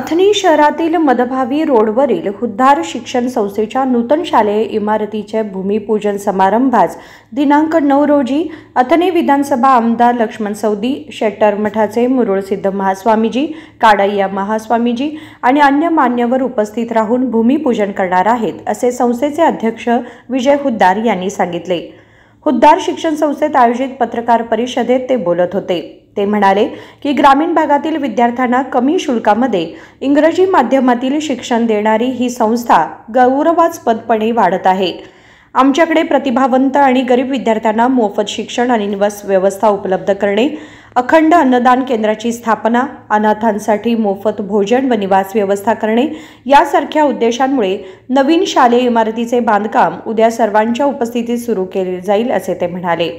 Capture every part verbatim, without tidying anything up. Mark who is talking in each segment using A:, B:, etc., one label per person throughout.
A: अथणी शहरातील मदभावी रोडवरील हुद्दार शिक्षण संस्थेच्या नूतन शालेय इमारतीचे भूमिपूजन समारंभास दिनांक नऊ रोजी अथणी विधानसभा आमदार लक्ष्मण सवदी, शेट्टर मठाचे मुरुळसिद्ध महास्वामीजी, काडय्या महास्वामीजी आणि अन्य मान्यवर उपस्थित राहून भूमिपूजन करणार आहेत, असे संस्थेचे अध्यक्ष विजय हुद्दार यांनी सांगितले। हुद्दार शिक्षण संस्थेत आयोजित पत्रकार परिषदेत ते बोलत होते। ते म्हणाले की ग्रामीण भागातील विद्यार्थ्यांना कमी शुल्कामध्ये इंग्रजी माध्यमातील शिक्षण देणारी ही संस्था गौरवास्पदपणे वाढत आहे। आमच्याकडे प्रतिभावंत आणि गरीब विद्यार्थ्यांना मोफत शिक्षण आणि निवास व्यवस्था उपलब्ध करणे, अखंड अन्नदान केंद्राची स्थापना, अनाथांसाठी मोफत भोजन व निवास व्यवस्था करणे यासारख्या उद्देशांमुळे नवीन शालेय इमारतीचे बांधकाम उद्या सर्वांच्या उपस्थितीत सुरू केले जाईल, असे ते म्हणाले।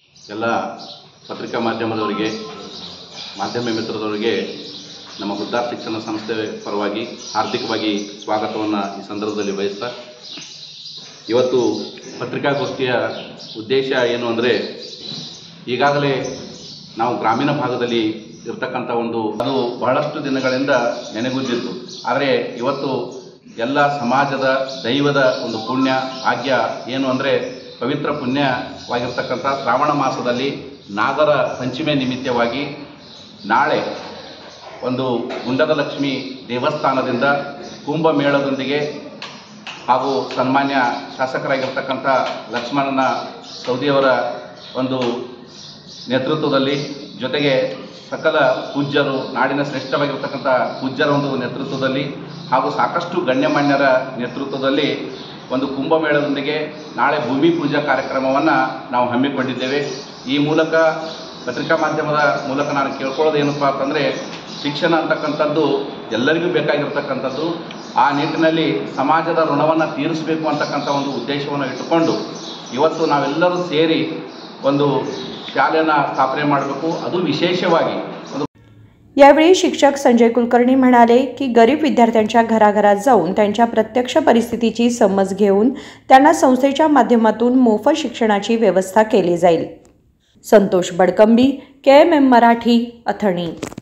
B: ಪತ್ರಿಕಾ ಮಾಧ್ಯಮದವರಿಗೆ ಮಾಧ್ಯಮ ಮಿತ್ರರವರಿಗೆ ನಮ್ಮ ಹುದ್ದಾರ್ ಶಿಕ್ಷಣ ಸಂಸ್ಥೆ ಪರವಾಗಿ ಹಾರ್ದಿಕವಾಗಿ ಸ್ವಾಗತವನ್ನು ಈ ಸಂದರ್ಭದಲ್ಲಿ ಬಯಸ್ತಾ, ಇವತ್ತು ಪತ್ರಿಕಾಗೋಷ್ಠಿಯ ಉದ್ದೇಶ ಏನು ಅಂದರೆ, ಈಗಾಗಲೇ ನಾವು ಗ್ರಾಮೀಣ ಭಾಗದಲ್ಲಿ ಇರತಕ್ಕಂಥ ಒಂದು ಅದು ಬಹಳಷ್ಟು ದಿನಗಳಿಂದ ನೆನೆಗುದ್ದಿತ್ತು। ಆದರೆ ಇವತ್ತು ಎಲ್ಲ ಸಮಾಜದ ದೈವದ ಒಂದು ಪುಣ್ಯ ಭಾಗ್ಯ ಏನು ಅಂದರೆ, ಪವಿತ್ರ ಪುಣ್ಯವಾಗಿರ್ತಕ್ಕಂಥ ಶ್ರಾವಣ ಮಾಸದಲ್ಲಿ ನಾಗರ ಪಂಚಮಿ ನಿಮಿತ್ತವಾಗಿ ನಾಳೆ ಒಂದು ಗುಂಡದ ಲಕ್ಷ್ಮಿ ದೇವಸ್ಥಾನದಿಂದ ಕುಂಭಮೇಳದೊಂದಿಗೆ ಹಾಗೂ ಸನ್ಮಾನ್ಯ ಶಾಸಕರಾಗಿರ್ತಕ್ಕಂಥ ಲಕ್ಷ್ಮಣನ ಸವದಿಯವರ ಒಂದು ನೇತೃತ್ವದಲ್ಲಿ, ಜೊತೆಗೆ ಸಕಲ ಪೂಜ್ಯರು, ನಾಡಿನ ಶ್ರೇಷ್ಠವಾಗಿರ್ತಕ್ಕಂಥ ಪೂಜ್ಯರ ಒಂದು ನೇತೃತ್ವದಲ್ಲಿ ಹಾಗೂ ಸಾಕಷ್ಟು ಗಣ್ಯಮಾನ್ಯರ ನೇತೃತ್ವದಲ್ಲಿ ಒಂದು ಕುಂಭಮೇಳದೊಂದಿಗೆ ನಾಳೆ ಭೂಮಿ ಪೂಜಾ ಕಾರ್ಯಕ್ರಮವನ್ನು ನಾವು ಹಮ್ಮಿಕೊಂಡಿದ್ದೇವೆ। ಈ ಮೂಲಕ ಪತ್ರಿಕಾ ಮಾಧ್ಯಮದ ಮೂಲಕ ನಾನು ಕೇಳ್ಕೊಳ್ಳೋದು ಏನಪ್ಪ ಅಂತಂದರೆ, ಶಿಕ್ಷಣ ಅಂತಕ್ಕಂಥದ್ದು ಎಲ್ಲರಿಗೂ ಬೇಕಾಗಿರ್ತಕ್ಕಂಥದ್ದು। ಆ ನಿಟ್ಟಿನಲ್ಲಿ ಸಮಾಜದ ಋಣವನ್ನು ತೀರಿಸಬೇಕು ಅಂತಕ್ಕಂಥ ಒಂದು ಉದ್ದೇಶವನ್ನು ಇಟ್ಟುಕೊಂಡು ಇವತ್ತು ನಾವೆಲ್ಲರೂ ಸೇರಿ ಒಂದು ಶಾಲೆಯನ್ನು ಸ್ಥಾಪನೆ ಮಾಡಬೇಕು। ಅದು ವಿಶೇಷವಾಗಿ
A: यावेळी शिक्षक संजय कुलकर्णी म्हणाले की गरीब विद्यार्थ्यांच्या घराघरात जाऊन त्यांच्या प्रत्यक्ष परिस्थितीची समज घेऊन त्यांना संस्थेच्या माध्यमातून मोफत शिक्षणाची व्यवस्था केली जाईल। संतोष बडकंबी, के एम एम मराठी, अथणी।